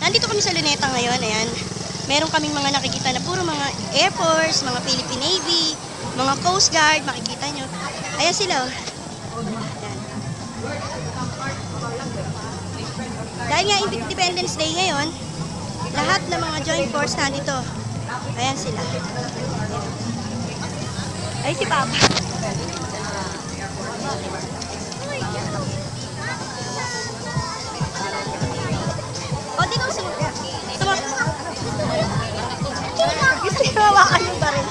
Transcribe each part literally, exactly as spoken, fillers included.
Nandito kami sa Luneta ngayon, ayan. Meron kaming mga nakikita na puro mga Air Force, mga Philippine Navy, mga Coast Guard, makikita nyo. Ayan sila. Ayan. Dahil nga Independence Day ngayon, lahat ng mga Joint Force nandito. Ayan sila. Ayan. Ay si Papa. O, di ka sumaka. Sumaka. Gusto yung mawakan yung baril.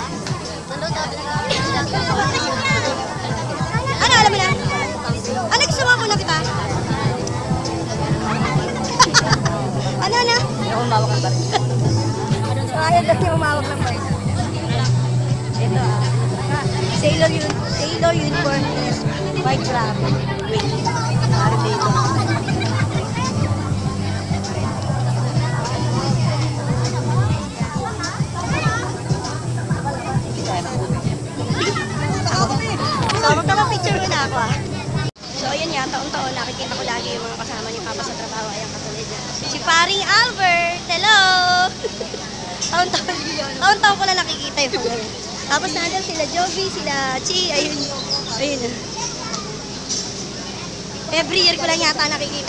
Ano, alam mo na? Ano, gusto mo muna kita? Ano na? Yung umawak ng baril. Ayaw daw yung umawak ng baril. Ito ah. Sailor, Sailor uniform is white wrap. Wait. Para dito. So, magkapapicture mo na ako ah. So, ayan nga, taon-taon nakikita ko lagi yung mga kasama ni Papa sa trabaho. Ayan, katulad niya. Si Paring Albert! Hello! Taon-taon taon-taon ko na nakikita yung mga yun. Tapos nandun sila Jovi, sila Chi, ayun. Ayun na. Every year ko lang yata nakikita.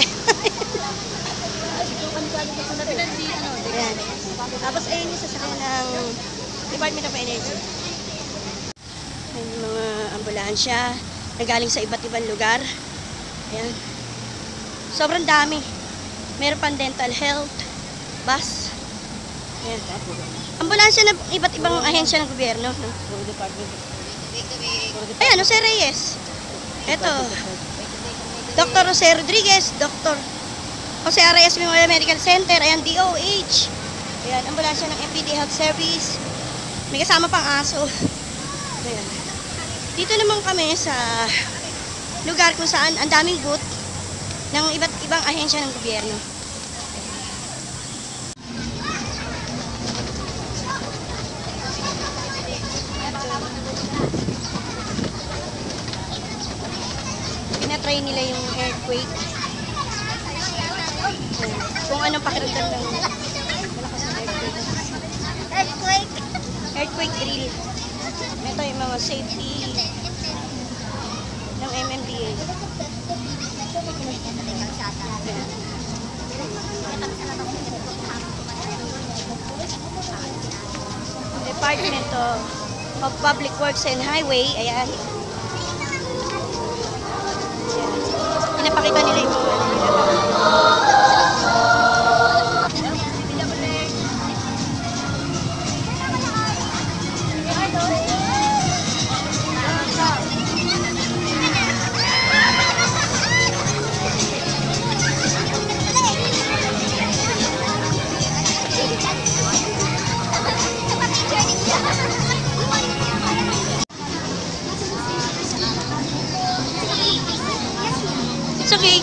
Ayan. Tapos ayun yung sasakyan ng Department of Energy. May mga ambulansya na galing sa iba't ibang lugar. Ayan. Sobrang dami. Meron pang dental health, bus. Ayan. Ambulansya ng iba't ibang ahensya ng gobyerno. No? Ayan, Jose Reyes. Ito. Doctor Jose Rodriguez, Doctor Jose Reyes Memorial Medical Center. Ayan, D O H. Ayan, ambulansya ng M P D Health Service. May kasama pang aso. Ayan. Dito naman kami sa lugar kung saan ang daming booth ng iba't ibang ahensya ng gobyerno. Pinatry nila yung earthquake. Kung anong pakiramdam ng malakas na earthquake. Earthquake! Earthquake drill. Ito yung mga safety ng M M D A. Department of Public Works and Highway. Ayan. Pinapakita nila yung mga it's okay.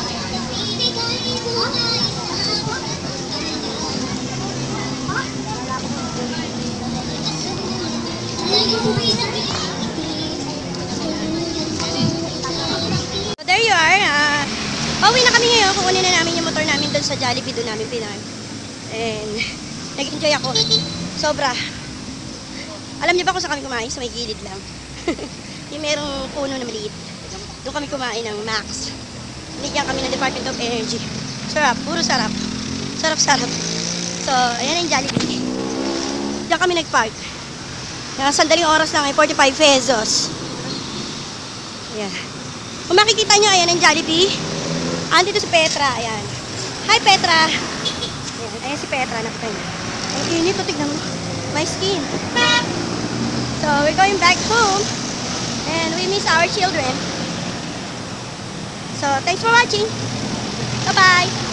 So there you are. Uh, pauwi na kami ngayon. Kukunin na namin yung motor namin doon sa Jollibee. Doon namin pinark. And nag-enjoy ako. Sobra. Alam niyo ba kung saan kami kumain? Sa may gilid lang. Yung merong puno na maliit. Doon kami kumain ng Max. Binigyan kami ng Department of Energy. Sarap, puro sarap. Sarap-sarap. So, ayan yung Jollibee. Diyan kami nag-park. Yung sandaling oras lang ay forty-five pesos. Ayan. Kung makikita nyo, ayan yung Jollibee. Andito si Petra, ayan. Hi Petra! Ayan, ayan si Petra, nakita nyo. Ang init, o tignan mo. My skin. So, we're going back home. And we miss our children. So, thanks for watching. Bye-bye.